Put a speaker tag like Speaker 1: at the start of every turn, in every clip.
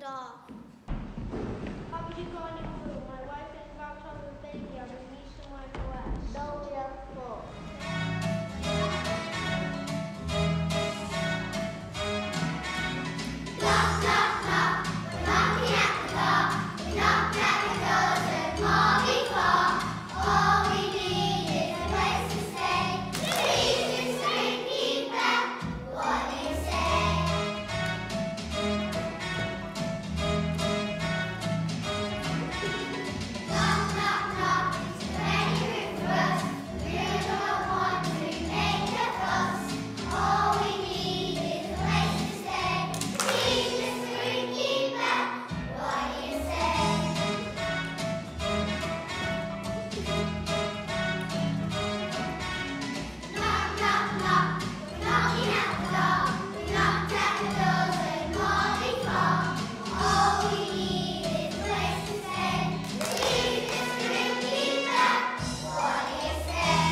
Speaker 1: off.
Speaker 2: How did you go on your food? My wife is wrapped up with baby. I will need somewhere to rest.
Speaker 1: No, we are full.
Speaker 3: Knock, knock, knock. We're knocking at the door. We knocked at the doors of more before. All we need is a place to stay. Please just keep back. What do you say? Knock, knock, knock. Is there any room for us? We really don't want to make a fuss. All we need is a place to stay. Please just keep back. What do you say? Knock, knock, knock. We're knocking at the door. We knocked at the doors and more before. All we need is a place to stay. Please just keep back. What do you say?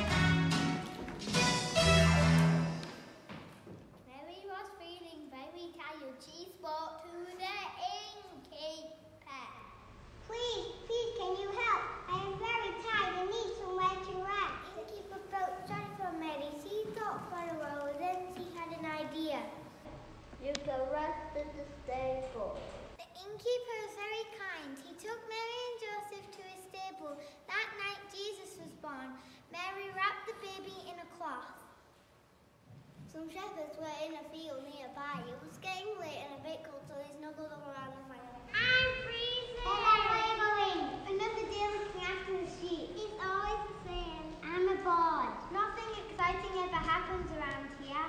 Speaker 1: Mary was feeling very tired. She spoke to the innkeeper.
Speaker 3: Please, can you help? I am very tired and need somewhere to rest.
Speaker 1: Innkeeper felt sorry for Mary. She thought for a while, then she had an idea. You can rest in the stable. The innkeeper was very kind. He took Mary and Joseph to his stable. That night Jesus was born. Mary wrapped the baby in a cloth. Some shepherds were in a field nearby. It was getting late and a bit cold, so they snuggled up around the fire.
Speaker 3: I'm freezing. I'm laboring. Another day looking after the sheep. It's always the same. I'm bored.
Speaker 1: Nothing exciting ever happens around here.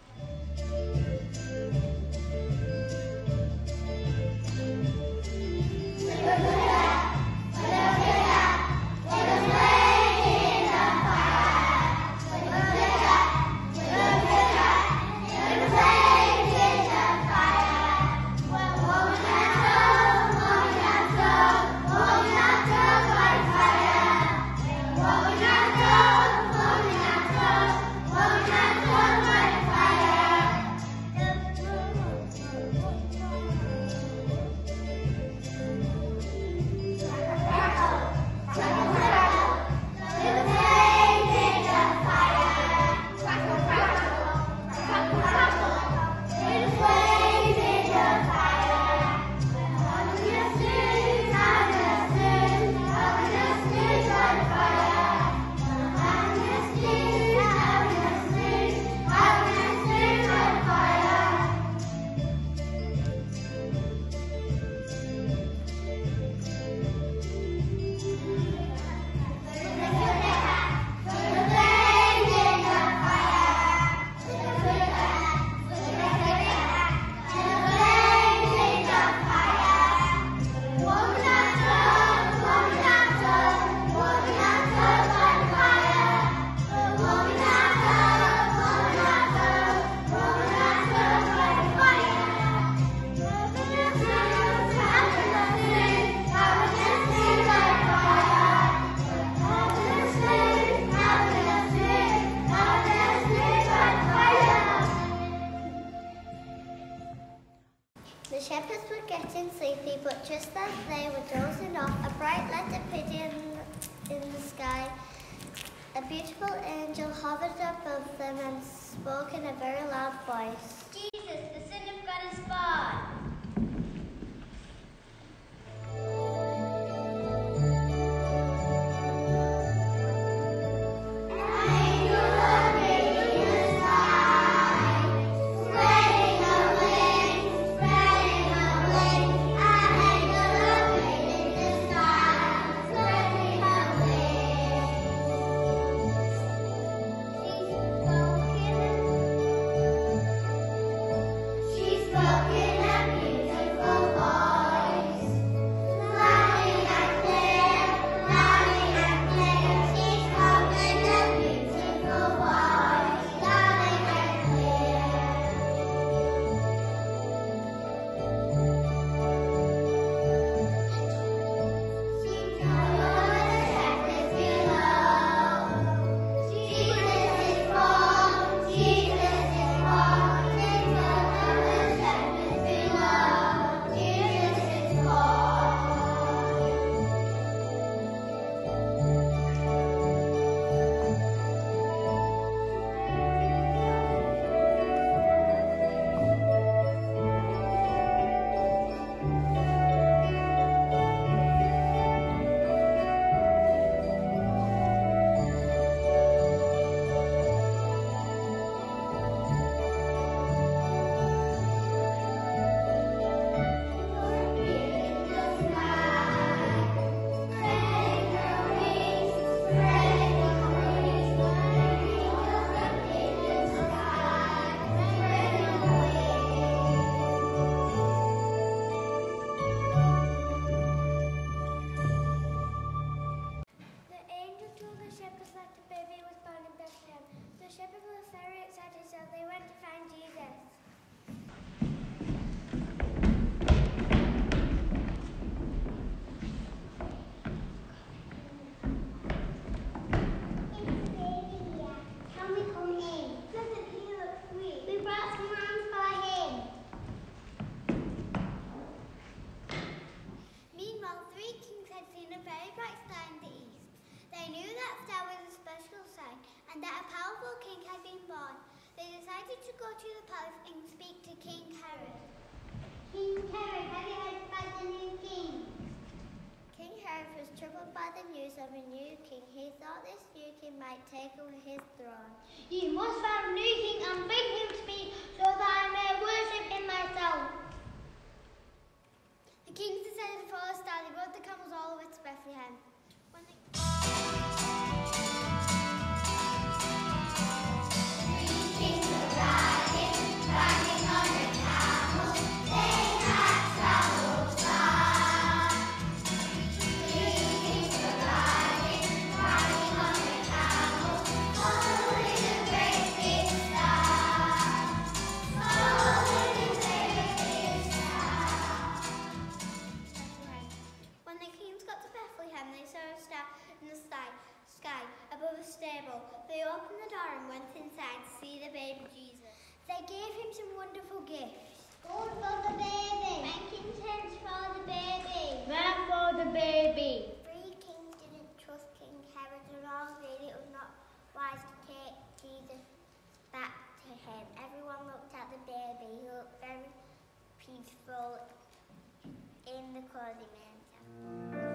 Speaker 1: The shepherds were getting sleepy, but just as they were dozing off, a bright light appeared in the sky. A beautiful angel hovered above them and spoke in a very loud voice.
Speaker 3: Jesus, the Son of God is born. She's spoken
Speaker 1: and that a powerful king had been born. They decided to go to the palace and speak to King Herod.
Speaker 3: King Herod, have you heard about the new king?
Speaker 1: King Herod was troubled by the news of a new king. He thought this new king might take away his throne.
Speaker 3: You must find a new king and bring him to me so that I may worship him myself.
Speaker 1: The kings decided to follow a star. They rode the camels all the way to Bethlehem. They opened the door and went inside to see the baby Jesus. They gave him some wonderful gifts.
Speaker 3: Gold for the baby. Frankincense for the baby.
Speaker 2: Myrrh for the baby.
Speaker 1: Three kings didn't trust King Herod at all. Really, it was not wise to take Jesus back to him. Everyone looked at the baby. He looked very peaceful in the clothing manger.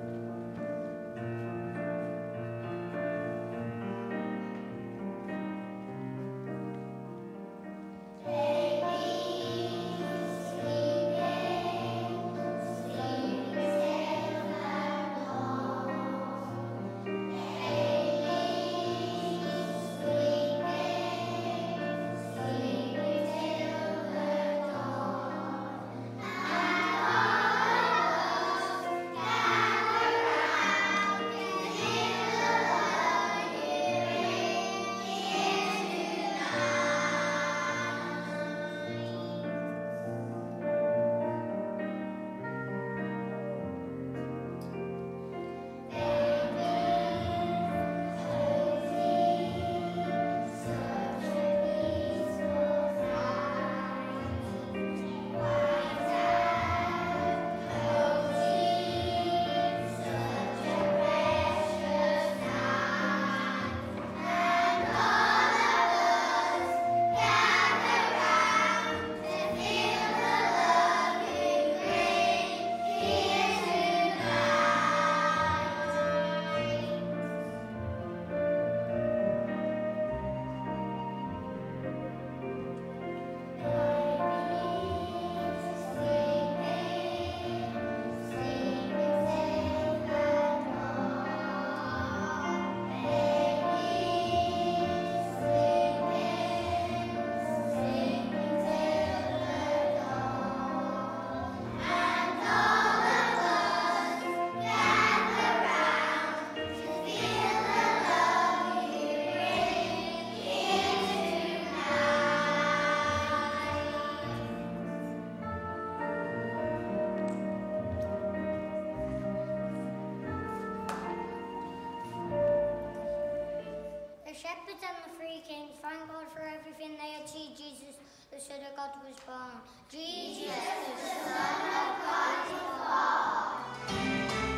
Speaker 1: Shepherds and the three kings thank God for everything they achieved. Jesus, the Son of God, was born. Jesus, the Son of God, is born.